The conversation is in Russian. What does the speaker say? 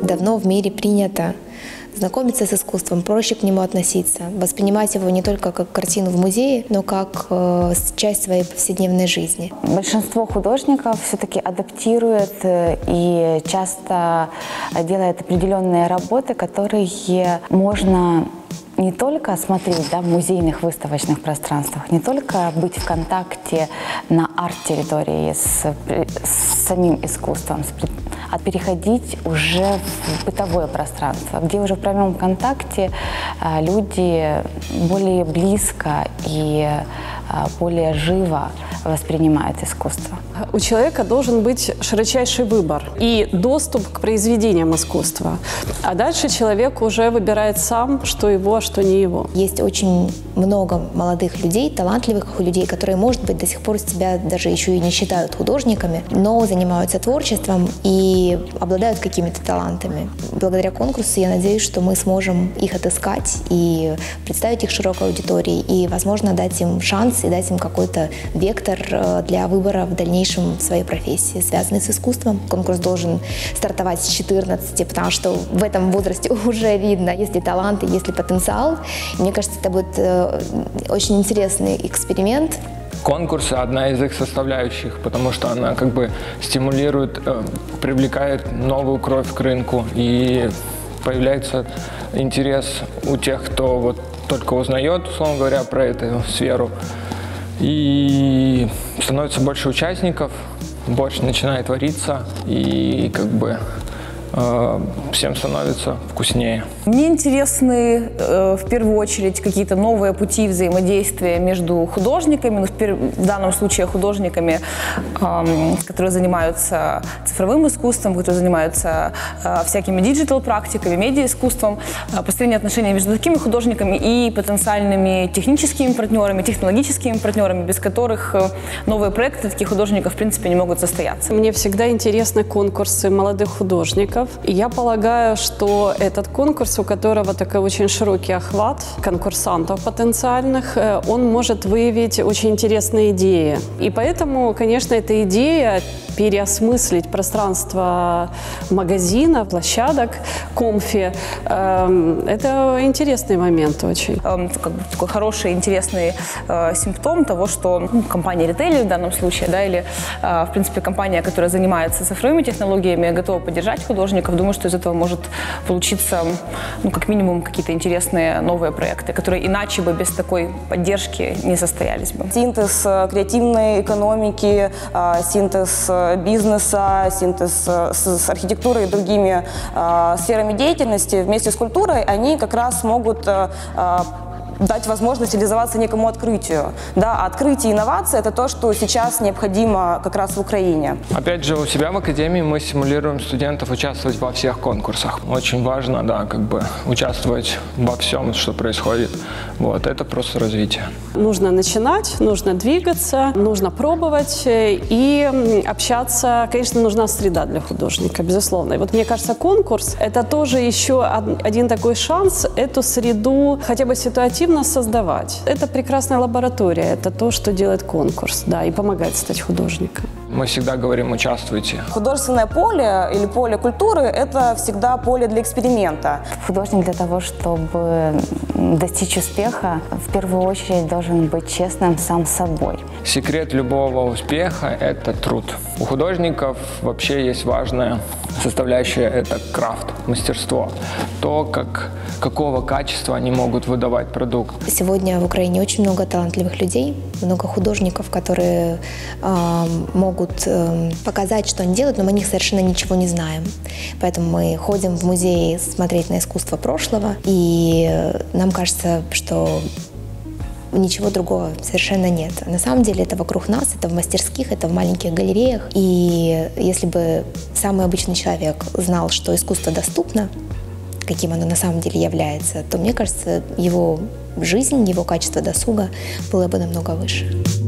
давно в мире принято знакомиться с искусством, проще к нему относиться, воспринимать его не только как картину в музее, но как часть своей повседневной жизни. Большинство художников все-таки адаптирует и часто делает определенные работы, которые можно не только смотреть в музейных выставочных пространствах, не только быть в контакте на арт-территории с самим искусством, а переходить уже в бытовое пространство, где уже в прямом контакте люди более близко и более живо воспринимают искусство. У человека должен быть широчайший выбор и доступ к произведениям искусства. А дальше человек уже выбирает сам, что его, а что не его. Есть очень много молодых людей, талантливых людей, которые, может быть, до сих пор себя даже еще и не считают художниками, но занимаются творчеством и обладают какими-то талантами. Благодаря конкурсу я надеюсь, что мы сможем их отыскать и представить их широкой аудитории, и, возможно, дать им шанс и дать им какой-то вектор для выбора в дальнейшем своей профессии, связанной с искусством. Конкурс должен стартовать с 14, потому что в этом возрасте уже видно, есть ли талант, есть ли потенциал. И мне кажется, это будет очень интересный эксперимент. Конкурс – одна из их составляющих, потому что она как бы стимулирует, привлекает новую кровь к рынку, и появляется интерес у тех, кто вот только узнает, условно говоря, про эту сферу. И становится больше участников, больше начинает твориться, и как бы всем становится вкуснее. Мне интересны в первую очередь какие-то новые пути взаимодействия между художниками, в данном случае художниками, которые занимаются цифровым искусством, которые занимаются всякими диджитал-практиками, медиа-искусством, построение отношений между такими художниками и потенциальными техническими партнерами, технологическими партнерами, без которых новые проекты таких художников в принципе не могут состояться. Мне всегда интересны конкурсы молодых художников. И я полагаю, что этот конкурс, у которого такой очень широкий охват конкурсантов потенциальных, он может выявить очень интересные идеи. И поэтому, конечно, эта идея переосмыслить пространство магазина, площадок, комфи, это интересный момент очень. Как бы такой хороший, интересный симптом того, что компания ритейлер в данном случае, или, в принципе, компания, которая занимается цифровыми технологиями, готова поддержать художников. Думаю, что из этого может получиться, как минимум, какие-то интересные новые проекты, которые иначе бы без такой поддержки не состоялись бы. Синтез креативной экономики, синтез бизнеса, синтез с архитектурой и другими сферами деятельности вместе с культурой, они как раз могут дать возможность реализоваться некому открытию. А открытие и инновации – это то, что сейчас необходимо как раз в Украине. Опять же, у себя в академии мы стимулируем студентов участвовать во всех конкурсах. Очень важно, как бы участвовать во всем, что происходит. Вот, это просто развитие. Нужно начинать, нужно двигаться, нужно пробовать и общаться. Конечно, нужна среда для художника, безусловно. И вот мне кажется, конкурс – это тоже еще один такой шанс эту среду хотя бы ситуативно создавать. Это прекрасная лаборатория, это то, что делает конкурс, и помогает стать художником. Мы всегда говорим: участвуйте. Художественное поле или поле культуры – это всегда поле для эксперимента. Художник для того, чтобы достичь успеха, в первую очередь должен быть честным сам с собой. Секрет любого успеха – это труд. У художников вообще есть важная составляющая – это крафт, мастерство. То, какого качества они могут выдавать продукт. Сегодня в Украине очень много талантливых людей, много художников, которые могут показать, что они делают, но мы о них совершенно ничего не знаем. Поэтому мы ходим в музеи смотреть на искусство прошлого, и нам кажется, что ничего другого совершенно нет. На самом деле это вокруг нас, это в мастерских, это в маленьких галереях. И если бы самый обычный человек знал, что искусство доступно, каким оно на самом деле является, то, мне кажется, его жизнь, его качество досуга было бы намного выше.